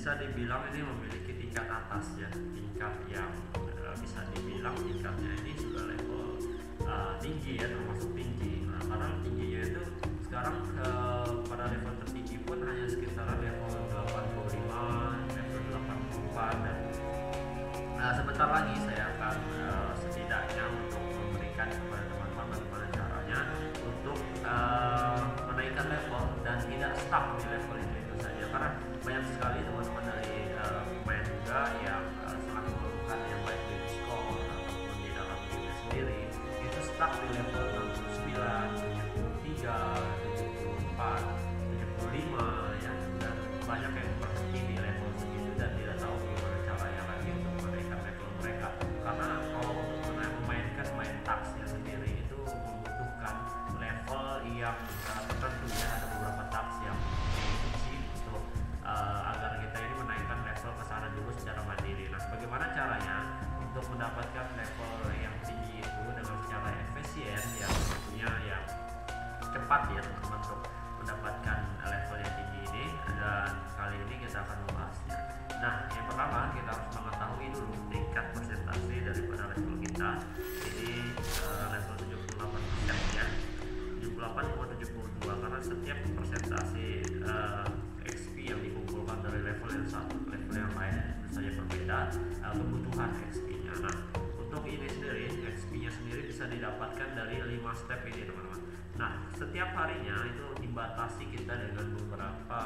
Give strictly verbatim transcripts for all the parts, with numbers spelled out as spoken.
bisa dibilang ini memiliki tingkat atas ya, tingkat yang uh, bisa dibilang tingkatnya ini sudah level uh, tinggi ya, termasuk tinggi. Nah, karena tingginya itu sekarang uh, pada level tertinggi pun hanya sekitaran level delapan puluh lima, level delapan puluh empat dan nah, sebentar lagi saya akan uh, setidaknya untuk memberikan kepada teman-teman bagaimana caranya untuk uh, menaikkan level dan tidak stuck di level itu itu saja, karena banyak sekali teman-teman dari uh, pemain juga yang uh, sangat memerlukan yang baik di Discord ataupun di dalam game sendiri itu stuck di level enam puluh sembilan, tujuh puluh tiga, tujuh puluh empat, tujuh puluh lima ya, dan banyak yang berhenti di level segitu dan tidak tahu gimana caranya lagi untuk menaikkan level mereka, karena kalau untuk memainkan main taksnya sendiri itu membutuhkan level yang uh, tertentu ya, ada beberapa taks yang dikunci untuk uh, agar kita ini menaikkan level ke sana dulu secara mandiri. Nah, bagaimana caranya untuk mendapatkan level yang tinggi itu dengan secara efisien yang tentunya yang cepat ya teman-teman untuk mendapatkan level yang tinggi ini, dan kali ini kita akan membahasnya. Nah, yang pertama kita harus mengetahui dulu tingkat persentase daripada level kita. Ini uh, level tujuh puluh delapan persen ya, tujuh puluh delapan koma tujuh dua, karena setiap persentase uh, X P yang dikumpulkan dari level yang satu ke level yang lain tentu saja berbeda uh, kebutuhan X P-nya. Nah, untuk ini sendiri X P-nya sendiri bisa didapatkan dari lima step ini teman-teman. Nah, setiap harinya itu dibatasi kita dengan beberapa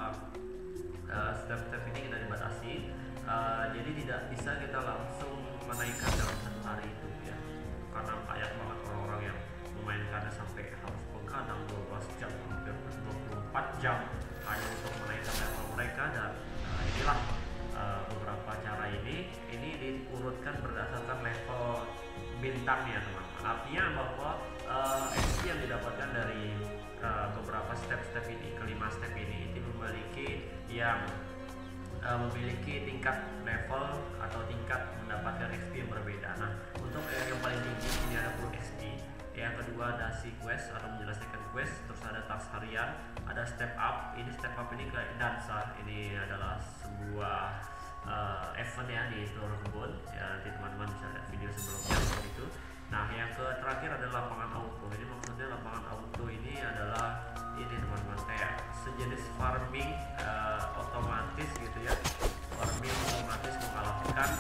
uh, step-step ini kita dibatasi, uh, jadi tidak bisa kita langsung menaikkan dalam satu hari itu ya, karena banyak banget orang-orang yang memainkannya sampai harus begadang dua belas jam, hampir dua puluh empat jam hanya untuk menaikkan level mereka. Dan uh, inilah uh, beberapa cara ini ini diurutkan berdasarkan level bintangnya teman-teman. Artinya bahwa uh, X P yang didapatkan dari uh, beberapa step-step ini, kelima step ini itu memiliki yang uh, memiliki tingkat level atau tingkat mendapatkan X P yang berbeda. Nah, untuk uh, yang paling tinggi ini ada full X P, yang kedua ada si quest atau menyelesaikan quest, terus ada task harian, ada step up. Ini step up ini kayak dansa, ini adalah sebuah uh, event ya di Tour Kebun ya, nanti teman-teman bisa lihat video sebelumnya seperti itu. Nah, yang ke terakhir adalah lapangan auto. Ini maksudnya lapangan auto ini adalah ini teman-teman kayak sejenis farming uh, otomatis gitu ya, farming otomatis mengalahkan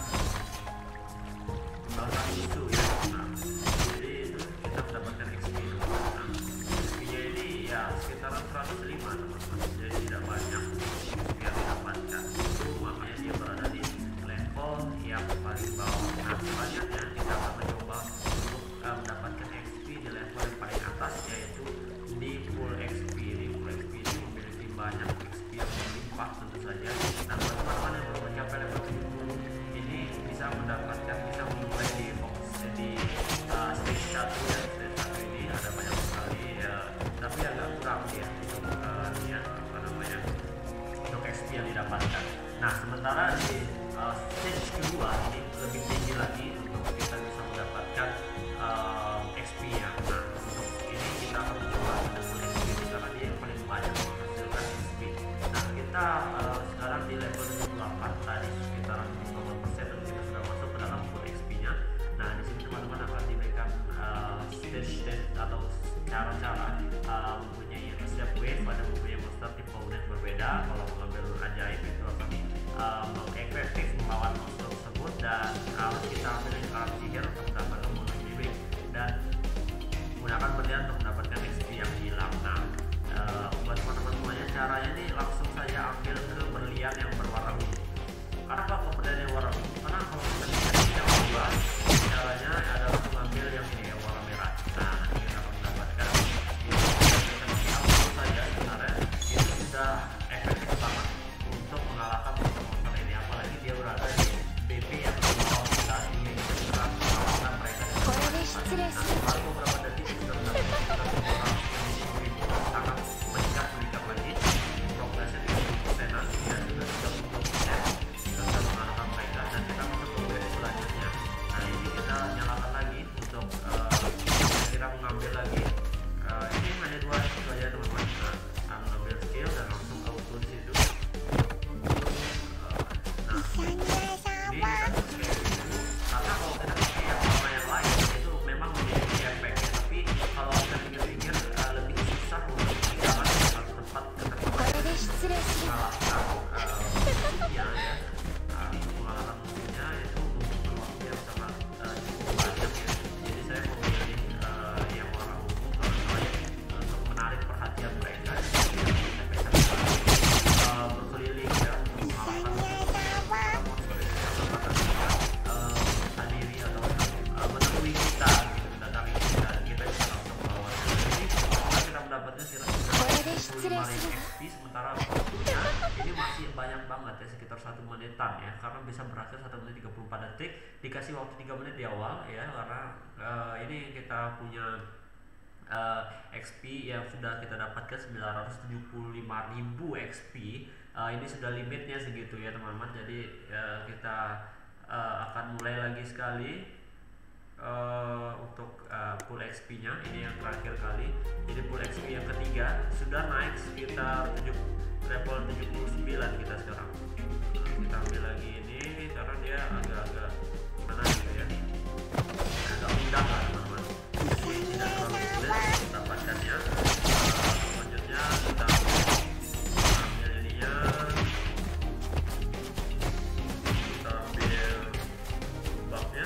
mengalahkan musuh ya. Nah, jadi itu kita mendapatkan X P. Nah, X P-nya ini ya sekitaran seratus lima teman-teman, jadi tidak banyak yang didapatkan. Itu makanya dia berada di level yang paling bawah. Nah, selanjutnya kita akan mencoba untuk uh, mendapatkan X P di level yang paling atas, yaitu di full X P. Di full X P ini memiliki banyak X P yang berlimpah tentu saja. Nah, teman-teman yang belum mencapai level tujuh puluh ini bisa mendapatkan, bisa memulai di box di uh, stage satu ya. Stage satu ini ada banyak sekali ya, tapi agak kurang ya untuk uh, ya, apa namanya puluh lima ribu X P, sementara waktunya ini masih banyak banget ya, sekitar satu menitan ya, karena bisa berakhir satu menit tiga puluh empat detik, dikasih waktu tiga menit di awal ya, karena uh, ini kita punya uh, X P yang sudah kita dapatkan sembilan ratus tujuh puluh lima ribu X P. Uh, ini sudah limitnya segitu ya teman-teman, jadi uh, kita uh, akan mulai lagi sekali Uh, untuk uh, full X P nya, ini yang terakhir kali. Jadi full X P yang ketiga sudah naik sekitar tujuh, level tujuh puluh sembilan kita sekarang. Nah, kita ambil lagi ini karena dia agak-agak mana gitu ya, agak mudah lah teman-teman, jadi tidak terlalu sulit mendapatkannya. Uh, selanjutnya kita ambil ininya, kita ambil bugnya.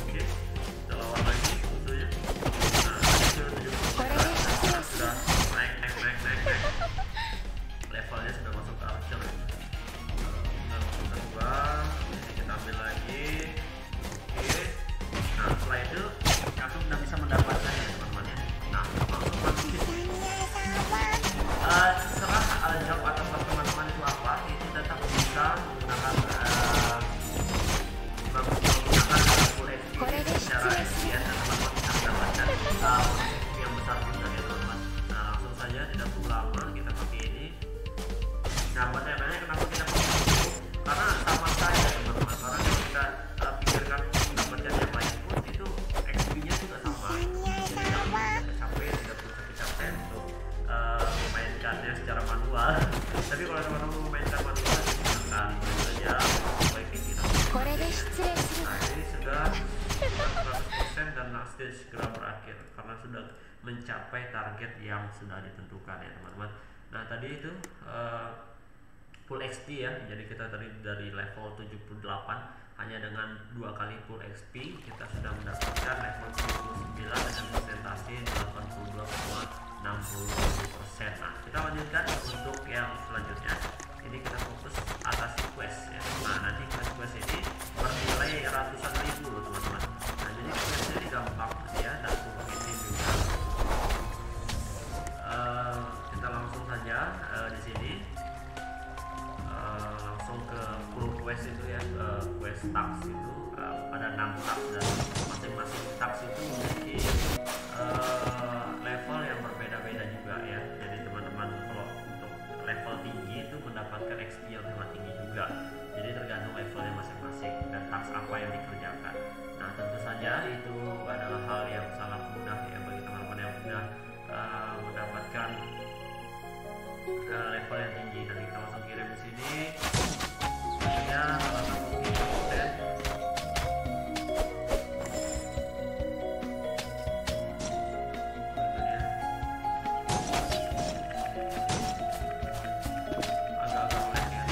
Levelnya sudah masuk ke archer. Kita masuk kedua, ini kita ambil lagi. Oke. Nah setelah itu aku sudah bisa mendapatkan ya teman-teman ya. Nah langsung masuk ke sini. Uh, serah uh, job atau buat teman-teman itu apa, itu tetap bisa menggunakan uh, menggunakan full X P secara efisien dan teman-teman bisa mendapatkan uh, yang besar juga ya teman-teman. Nah langsung saja, tidak perlu lama, kita pakai ini. Nah buat yang nanya kenapa kita pakai itu, karena sama saja teman-teman, karena kalau kita uh, pikirkan mendapatkan yang lain pun itu X P nya juga sama, jadi jangan capek, tidak perlu capek-capek untuk uh, memainkannya secara manual. Tapi kalau teman-teman memainkan manual, silakan boleh saja mulai ke kita. Nah ini sudah seratus persen dan stage segera berakhir karena sudah mencapai target yang sudah ditentukan ya teman-teman. Nah tadi itu uh, full X P ya, jadi kita tadi dari level tujuh puluh delapan hanya dengan dua kali full X P kita sudah mendapatkan level tujuh puluh sembilan dengan persentase delapan puluh dua koma enam puluh persen. Nah kita lanjutkan untuk yang selanjutnya, ini kita fokus atas quest ya. Nah nanti quest-quest ini bernilai ratusan ribu loh teman-teman. Nah jadi quest ini gampang ya dan ini juga. Uh, kita langsung saja uh, di sini uh, langsung ke full quest itu ya, uh, quest task itu uh, ada enam task dan masing-masing task itu memiliki uh, level yang berbeda-beda juga ya. Jadi teman-teman kalau untuk level tinggi itu mendapatkan X P yang sangat tinggi juga. Jadi tergantung levelnya masing-masing dan task apa yang dikerjakan. Nah tentu saja itu adalah hal yang sangat mudah ya bagi teman-teman yang sudah uh, mendapatkan uh, level yang tinggi. Dan kita langsung kirim di sini. Sebenarnya salah satu konten agak-agak lag ya.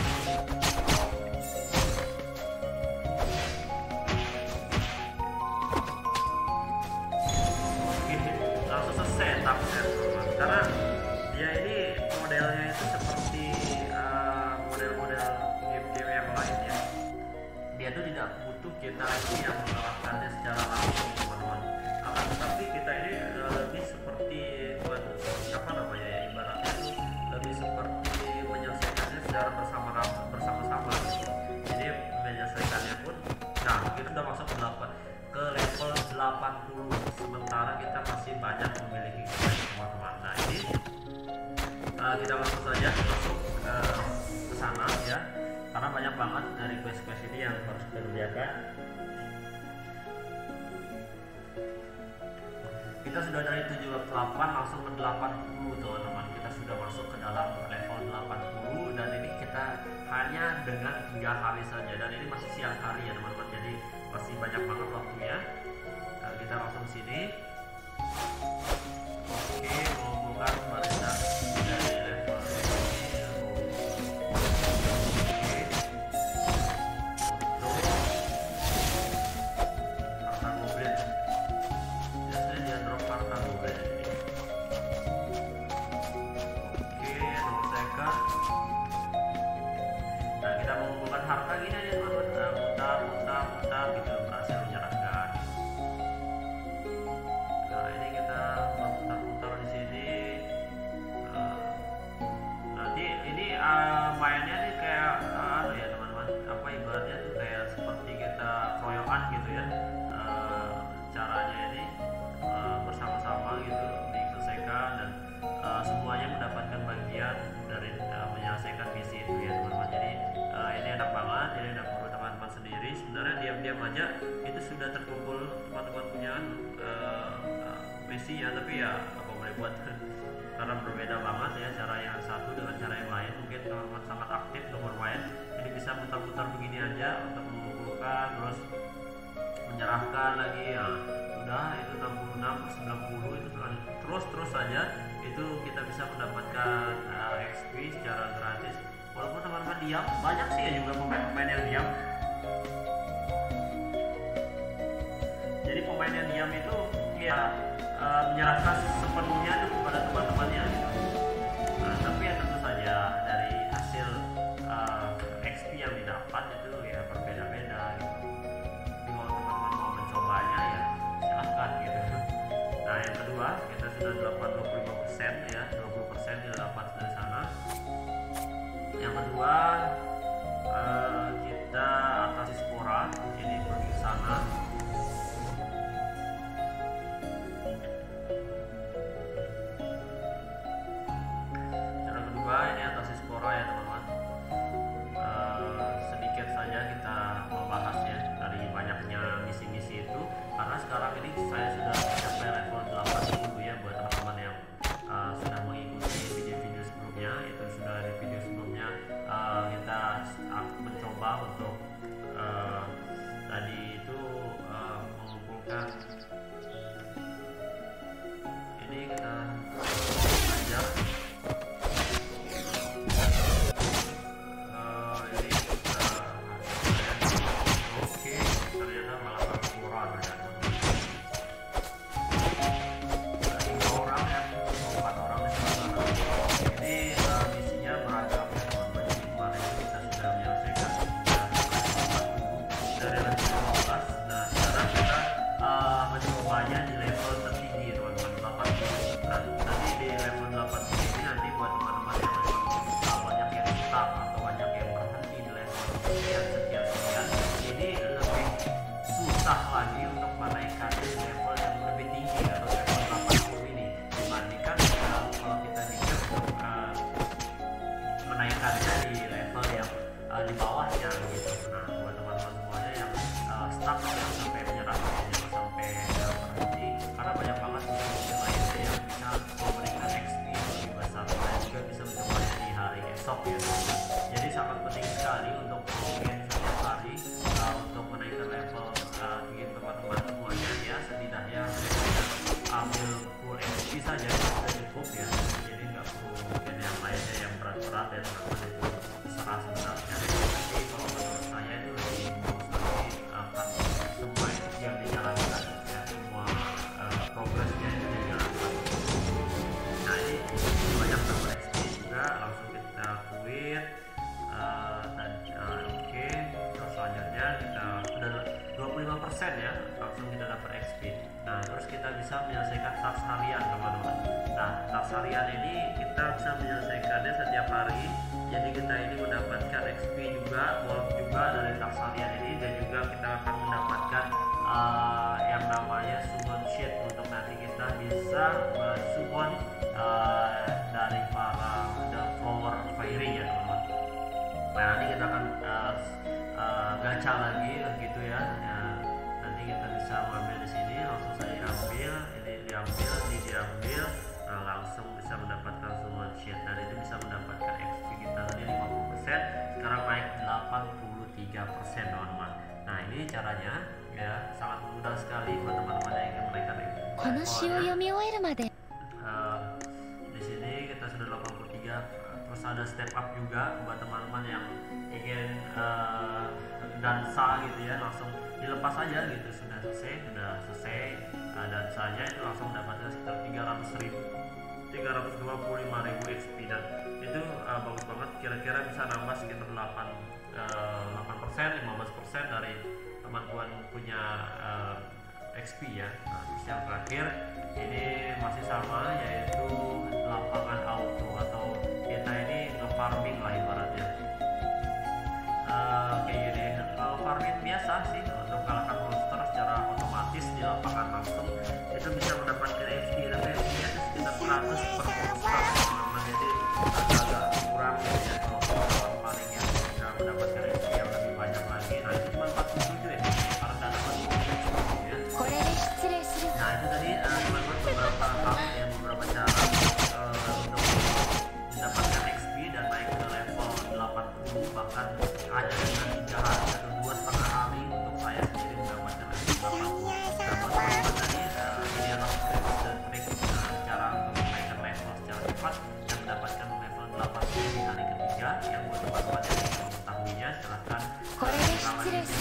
Oke, langsung selesai tapnya karena dia ini modelnya itu seperti uh, model-model game-game yang lain ya. Dia tuh tidak butuh kita ini yang mengalahkannya secara langsung teman-teman. Akan tetapi kita ini uh, lebih seperti apa namanya ya, ibaratnya itu lebih seperti menyelesaikannya secara bersama bersama-sama gitu. Jadi menyelesaikannya pun, nah kita udah masuk ke delapan ke level delapan puluh, sementara kita masih banyak memiliki quest teman-teman. Nah ini uh, kita langsung saja masuk uh, ke sana ya, karena banyak banget dari quest-quest ini yang harus kita kerjakan. Kita sudah dari tujuh puluh delapan langsung ke delapan puluh teman-teman. Kita sudah masuk ke dalam level delapan puluh dan ini kita hanya dengan tiga hari saja, dan ini masih siang hari ya teman-teman, jadi masih banyak banget waktunya. Nah, kita langsung sini. Oke, mengumpulkan barisan dari level ini. Oke, untuk harta goblin, biasanya dia drop harta goblin ini. Oke, nomor second. Nah kita mengumpulkan harta gini aja teman-teman. Nah, mutar, mutar, mutar gitu, berhasil menyerahkan. aja itu sudah terkumpul teman-teman punya uh, uh, Messi ya, tapi ya apa boleh buat karena berbeda banget ya cara yang satu dengan cara yang lain. Mungkin teman-teman sangat aktif untuk bermain, jadi bisa putar-putar begini aja untuk mengumpulkan terus menyerahkan lagi ya, udah itu enam puluh enam per sembilan puluh itu terus terus saja itu kita bisa mendapatkan uh, X P secara gratis. Walaupun teman-teman diam, banyak sih ya juga pemain-pemain yang diam. Jadi pemain yang diam itu ya uh, menyerahkan sepenuhnya itu kepada teman-temannya gitu. Nah, tapi ya tentu saja dari hasil uh, X P yang didapat itu ya berbeda-beda gitu. Jadi kalau teman-teman mau mencobanya ya silahkan gitu. Nah yang kedua kita sudah dapat dua puluh lima persen ya, dua puluh persen kita dapat dari sana. Yang kedua uh, kita atasi spora, ini pergi ke sana. Cara kedua ini atasi spora ya teman-teman. Uh, sedikit saja kita membahas ya dari banyaknya misi-misi itu, karena sekarang ini saya sudah sampai level delapan puluh ya buat teman-teman yang uh, sudah mengikuti video-video sebelumnya. Itu sudah di video sebelumnya uh, kita mencoba untuk uh, tadi itu uh, mengumpulkan ini kita belajar uh, ini kita oke ternyata malah berkurang ternyata tiga orang ya, empat orang di sana. Ini uh, misinya beragam ya teman-teman. Jadi kemarin kita sudah menyelesaikan dari level lima belas. Nah sekarang kita uh, mencobanya di level tertinggi teman-teman, delapan puluh. Nah nanti di level delapan puluh ini nanti buat teman-teman yang memang uh, banyak yang stuck atau banyak yang berhenti di level sekian sekian sekian, ini lebih susah lagi untuk menaikkan di level yang lebih tinggi atau level delapan puluh ini dibandingkan uh, kalau kita bisa uh, menaikkannya di level yang uh, di bawahnya gitu. Nah buat teman-teman semuanya yang uh, stuck yang sampai menyerah, yang sampai uh, berhenti, karena banyak banget misi lainnya yang bisa memberikan X P yang lebih besar dan juga bisa mencobanya di hari esok ya. Jadi sangat penting sekali untuk mungkin setiap hari uh, untuk menaikkan level uh, bikin teman-teman semuanya ya, setidaknya ambil full X P saja itu sudah cukup ya. Jadi nggak perlu mungkin yang lainnya yang berat-berat ya teman-teman, itu serah sebenarnya. Tapi kalau menurut saya itu lebih bagus lagi akan semua yang dijalankan ya, semua uh, progresnya itu dijalankan. Nah ini banyak tambah X P juga, langsung kita quit uh, dan uh, oke okay. Terus selanjutnya kita udah dua puluh lima persen ya, langsung kita dapat X P. Nah terus kita bisa menyelesaikan task harian teman-teman. Nah task harian ini kita bisa menyelesaikannya setiap hari, jadi kita ini mendapatkan X P juga, bonus juga dari task harian ini, dan juga kita akan mendapatkan uh, yang namanya summon sheet untuk nanti kita bisa summon uh, dari para the flower fairy ya teman-teman. Nah nanti kita akan uh, uh, gacha lagi gitu ya. Ya nanti kita bisa mengambil di sini, langsung saya ambil, ini diambil, ini diambil, nah langsung bisa mendapatkan summon sheet, dan itu bisa mendapatkan X P kita tadi lima puluh persen, sekarang naik delapan puluh tiga persen teman-teman. Nah ini caranya ya, sangat mudah sekali buat teman-teman yang ingin menaikkan X P. Uh, di sini kita sudah delapan puluh tiga, terus ada step up juga buat teman-teman yang ingin uh, dansa gitu ya, langsung dilepas aja gitu, sudah selesai, sudah selesai uh, dansanya itu langsung mendapatkan sekitar tiga ratus ribu, tiga ratus dua puluh lima ribu X P, dan itu uh, bagus banget, kira-kira bisa nambah sekitar delapan persen, lima belas persen dari teman-teman punya uh, X P ya. Nah, terus yang terakhir ini masih sama, yaitu lapangan auto, atau kita ini nge-farming lah ibaratnya. Uh, kayak gini, kalau farming biasa sih untuk kalahkan monster secara otomatis di lapangan langsung itu bisa mendapatkan X P, tapi X P nya itu sekitar seratus per monster teman-teman, jadi agak kurang ya kalau farming yang bisa mendapatkan X P yang lebih banyak lagi. Nah itu cuma empat puluh tujuh ya, karena 失礼し